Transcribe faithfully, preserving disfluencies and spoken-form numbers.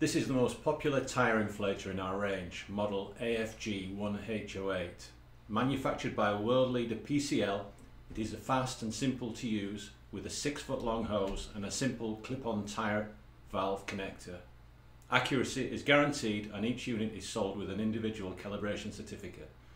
This is the most popular tyre inflator in our range, model A F G one H zero eight. Manufactured by world leader P C L, it is fast and simple to use with a six foot long hose and a simple clip-on tyre valve connector. Accuracy is guaranteed and each unit is sold with an individual calibration certificate.